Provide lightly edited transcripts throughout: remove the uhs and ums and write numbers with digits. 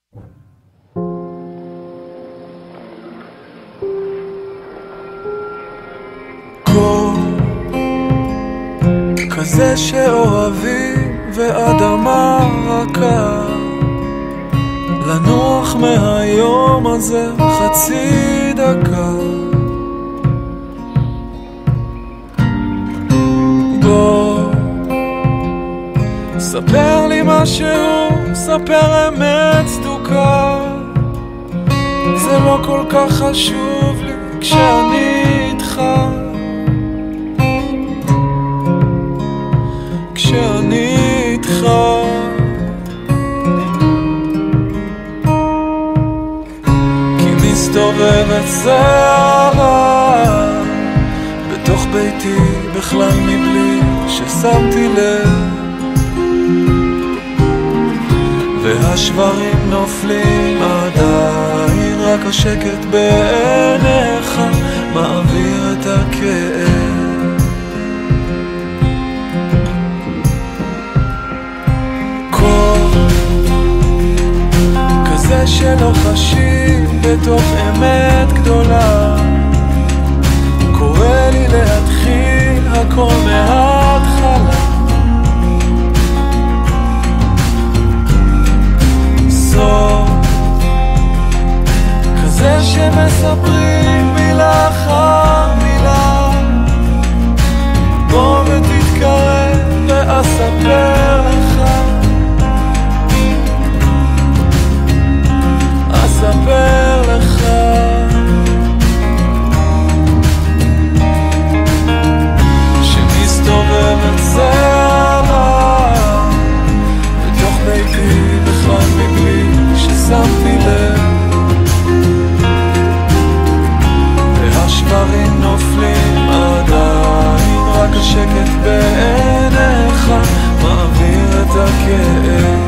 קור כזה שאוהבים ואדמה רכה, לנוח מהיום הזה חצי דקה. בוא ספר לי משהו, ספר אמת סדוקה, זה לא כל כך חשוב לי כשאני איתך, כשאני איתך. כי מסתובבת שערה בתוך ביתי בכלל מבלי ששמתי לב, והשברים נופלים עדיין, רק השקט בעיניך מעביר את הכאב. קור כזה שלא חשים בתוך אמת גדולה, קורא לי להתחיל הכל מההתחלה. כזה שמספרים מילה אחר מילה, בוא ותתקרב ואספר לך, אספר לך. שמסתובבת שערה בתוך ביתי בכלל מבלי ששמתי לב, והשברים נופלים עדיין, רק השקט בעיניך מעביר את הכאב.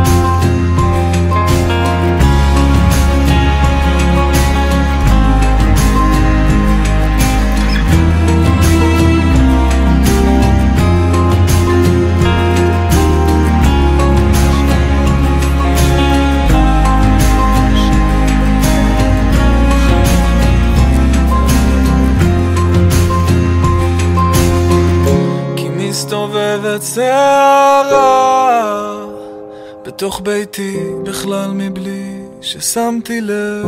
מסתובבת שערה בתוך ביתי בכלל מבלי ששמתי לב,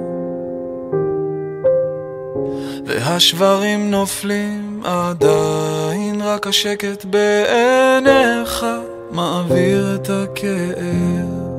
והשברים נופלים עדיין, רק השקט בעיניך מעביר את הכאב.